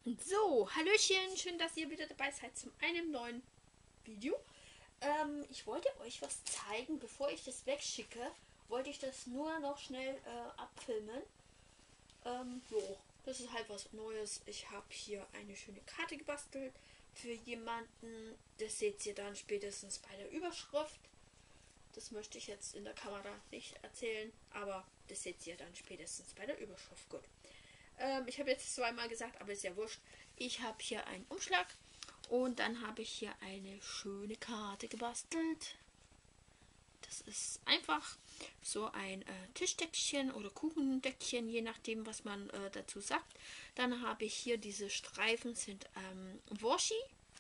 So, Hallöchen, schön, dass ihr wieder dabei seid zu einem neuen Video. Ich wollte euch was zeigen, bevor ich das wegschicke, wollte ich das nur noch schnell abfilmen. Jo, das ist halt was Neues. Ich habe hier eine schöne Karte gebastelt für jemanden. Das seht ihr dann spätestens bei der Überschrift. Das möchte ich jetzt in der Kamera nicht erzählen, aber das seht ihr dann spätestens bei der Überschrift. Gut. Ich habe jetzt zweimal gesagt, aber ist ja wurscht. Ich habe hier einen Umschlag und dann habe ich hier eine schöne Karte gebastelt. Das ist einfach so ein Tischdeckchen oder Kuchendeckchen, je nachdem, was man dazu sagt. Dann habe ich hier diese Streifen, sind Washi.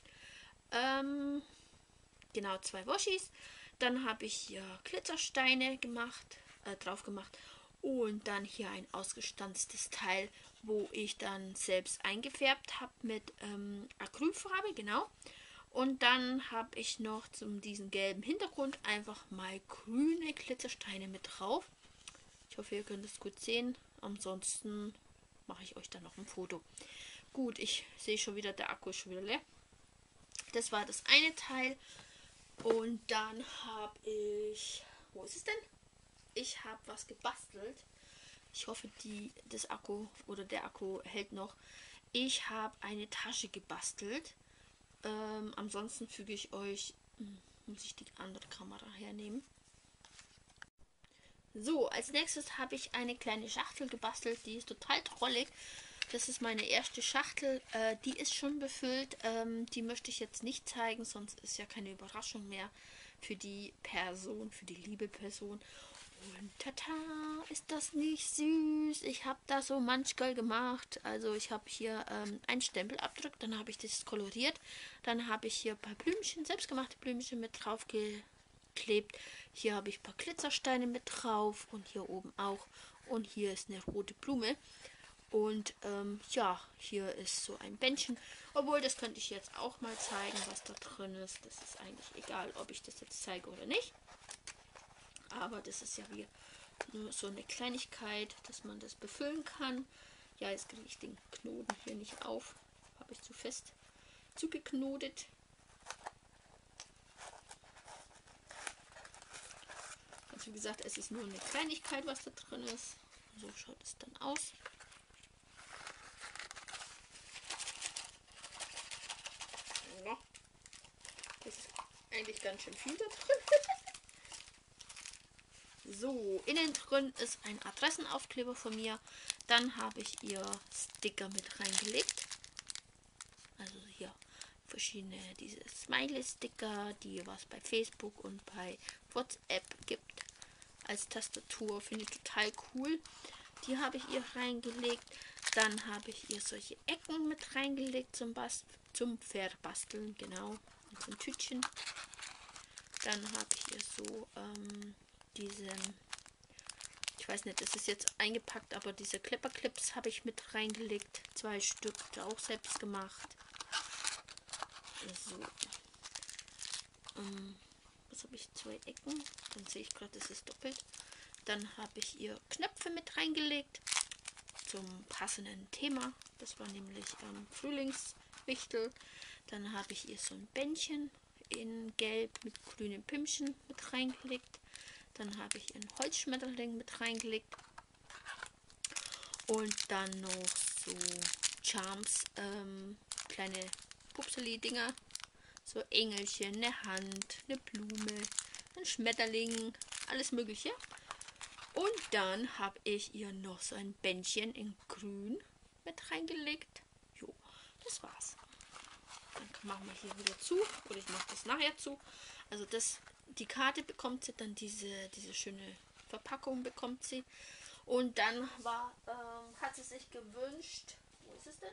Genau, 2 Washis. Dann habe ich hier Glitzersteine drauf gemacht. Und dann hier ein ausgestanztes Teil, wo ich dann selbst eingefärbt habe mit Acrylfarbe, genau. Und dann habe ich noch diesen gelben Hintergrund einfach mal grüne Glitzersteine mit drauf. Ich hoffe, ihr könnt es gut sehen. Ansonsten mache ich euch dann noch ein Foto. Gut, ich sehe schon wieder, der Akku ist schon wieder leer. Das war das eine Teil. Und dann habe ich... Wo ist es denn? Ich habe was gebastelt. Ich hoffe, der Akku hält noch. Ich habe eine Tasche gebastelt. Ansonsten füge ich euch... muss ich die andere Kamera hernehmen. So, als nächstes habe ich eine kleine Schachtel gebastelt. Die ist total trollig. Das ist meine erste Schachtel. Die ist schon befüllt. Die möchte ich jetzt nicht zeigen, sonst ist ja keine Überraschung mehr für die Person, für die liebe Person. Und tata, ist das nicht süß? Ich habe da so manchmal gemacht. Also ich habe hier einen Stempelabdruck, dann habe ich das koloriert. Dann habe ich hier ein paar Blümchen, selbstgemachte Blümchen mit drauf geklebt. Hier habe ich ein paar Glitzersteine mit drauf und hier oben auch. Und hier ist eine rote Blume. Und ja, hier ist so ein Bändchen. Obwohl, das könnte ich jetzt auch mal zeigen, was da drin ist. Das ist eigentlich egal, ob ich das jetzt zeige oder nicht. Aber das ist ja wie nur so eine Kleinigkeit, dass man das befüllen kann. Ja, jetzt kriege ich den Knoten hier nicht auf. Habe ich zu fest zugeknotet. Also wie gesagt, es ist nur eine Kleinigkeit, was da drin ist. So schaut es dann aus. Ja, das ist eigentlich ganz schön viel da drin. So, innen drin ist ein Adressenaufkleber von mir. Dann habe ich ihr Sticker mit reingelegt. Also hier verschiedene diese Smiley-Sticker, die was bei Facebook und bei WhatsApp gibt. Als Tastatur finde ich total cool. Die habe ich ihr reingelegt. Dann habe ich ihr solche Ecken mit reingelegt zum Verbasteln, genau. Und so ein Tütchen. Dann habe ich ihr so ich weiß nicht, das ist jetzt eingepackt, aber diese Clipper-Clips habe ich mit reingelegt. 2 Stück, auch selbst gemacht. So. Was habe ich? 2 Ecken. Dann sehe ich gerade, das ist doppelt. Dann habe ich ihr Knöpfe mit reingelegt zum passenden Thema. Das war nämlich Frühlingswichtel. Dann habe ich ihr so ein Bändchen in Gelb mit grünen Pümpchen mit reingelegt. Dann habe ich einen Holzschmetterling mit reingelegt. Und dann noch so Charms, kleine Pupseli-Dinger. So Engelchen, eine Hand, eine Blume, ein Schmetterling, alles mögliche. Und dann habe ich ihr noch so ein Bändchen in grün mit reingelegt. Jo, das war's. Dann machen wir hier wieder zu. Oder ich mache das nachher zu. Also die Karte bekommt sie, dann diese schöne Verpackung bekommt sie. Und dann hat sie sich gewünscht, wo ist es denn?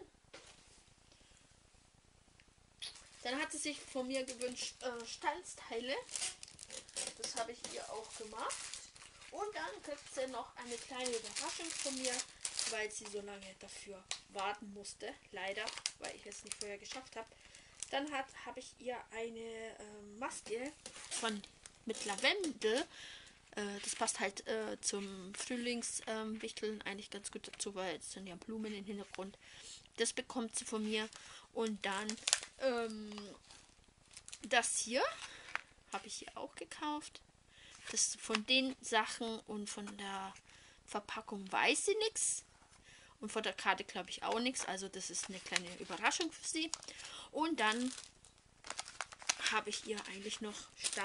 Dann hat sie sich von mir gewünscht Stanzteile. Das habe ich ihr auch gemacht. Und dann kriegt sie noch eine kleine Überraschung von mir, weil sie so lange dafür warten musste. Leider, weil ich es nicht vorher geschafft habe. Dann habe ich ihr eine Maske mit Lavendel. Das passt halt zum Frühlingswichteln eigentlich ganz gut dazu, weil es sind ja Blumen im Hintergrund. Das bekommt sie von mir. Und dann das hier habe ich hier auch gekauft. Das von den Sachen und von der Verpackung weiß sie nichts. Und von der Karte glaube ich auch nichts. Also das ist eine kleine Überraschung für sie. Und dann habe ich ihr eigentlich noch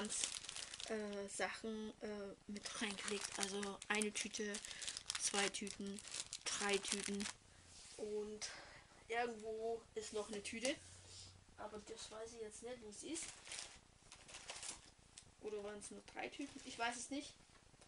Sachen mit reingelegt. Also eine Tüte, 2 Tüten, 3 Tüten. Und irgendwo ist noch eine Tüte. Aber das weiß ich jetzt nicht, wo es ist. Oder waren es nur 3 Tüten? Ich weiß es nicht.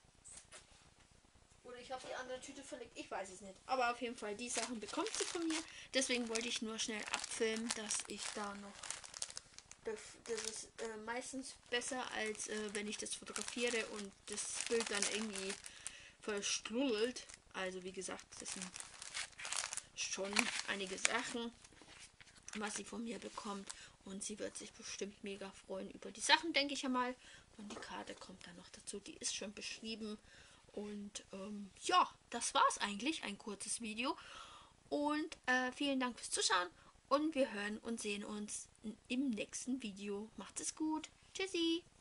Oder ich habe die andere Tüte verlegt. Ich weiß es nicht. Aber auf jeden Fall, die Sachen bekommt sie von mir. Deswegen wollte ich nur schnell abfilmen, dass ich da noch... Das ist meistens besser, als wenn ich das fotografiere und das Bild dann irgendwie verstruddelt. Also wie gesagt, das sind schon einige Sachen, was sie von mir bekommt. Und sie wird sich bestimmt mega freuen über die Sachen, denke ich einmal. Und die Karte kommt dann noch dazu. Die ist schon beschrieben. Und ja, das war's eigentlich. Ein kurzes Video. Und vielen Dank fürs Zuschauen. Und wir hören und sehen uns im nächsten Video. Macht es gut. Tschüssi.